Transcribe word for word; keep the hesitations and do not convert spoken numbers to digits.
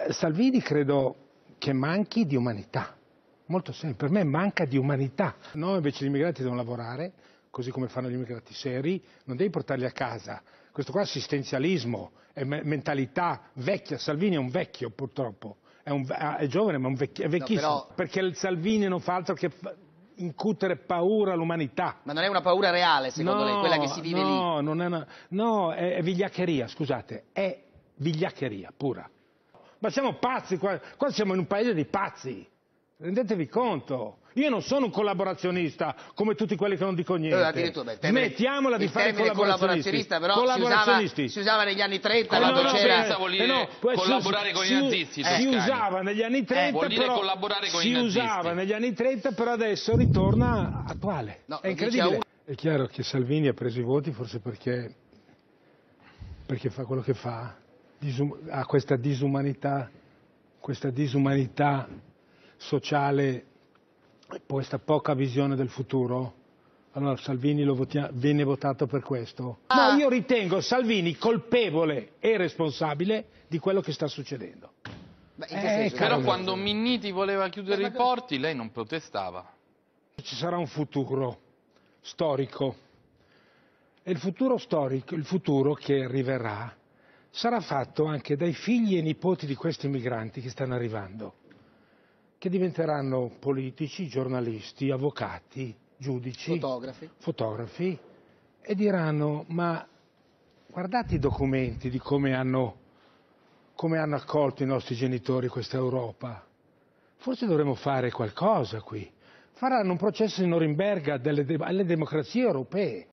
Salvini credo che manchi di umanità, molto semplice, per me manca di umanità. Noi invece gli immigrati devono lavorare, così come fanno gli immigrati seri, non devi portarli a casa. Questo qua è assistenzialismo, è me mentalità vecchia. Salvini è un vecchio purtroppo, è, un, è giovane ma un vecchi, è vecchissimo, no, però... perché il Salvini non fa altro che incutere paura all'umamità. Ma non è una paura reale, secondo no, lei, quella che si vive no, lì? No, non è una, no, è, è vigliaccheria, scusate, è vigliaccheria pura. Ma siamo pazzi qua, qua siamo in un paese di pazzi, rendetevi conto. Io non sono un collaborazionista come tutti quelli che non dico niente. Eh, beh, termine, Smettiamola di fare collaborazionista, però collaborazionisti. Si, usava, si usava negli anni trenta, eh quando no, c'era... No, vuol dire eh no, collaborare si, con si, i nazisti. Si eh, usava negli anni trenta, eh, vuol dire però collaborare con si i nazisti. usava negli anni trenta, però adesso ritorna attuale. No, è incredibile. È chiaro che Salvini ha preso i voti forse perché, perché fa quello che fa, Disum ha questa disumanità, questa disumanità sociale, questa poca visione del futuro. Allora Salvini lo votia, viene votato per questo. Ah. No, io ritengo Salvini colpevole e responsabile di quello che sta succedendo. Beh, in che eh, però quando Minniti voleva chiudere i porti lei non protestava. Ci sarà un futuro storico e il futuro storico, il futuro che arriverà sarà fatto anche dai figli e nipoti di questi migranti che stanno arrivando, che diventeranno politici, giornalisti, avvocati, giudici, fotografi. fotografi e diranno: ma guardate i documenti di come hanno, come hanno accolto i nostri genitori questa Europa, forse dovremmo fare qualcosa qui. Faranno un processo in Norimberga delle, alle democrazie europee.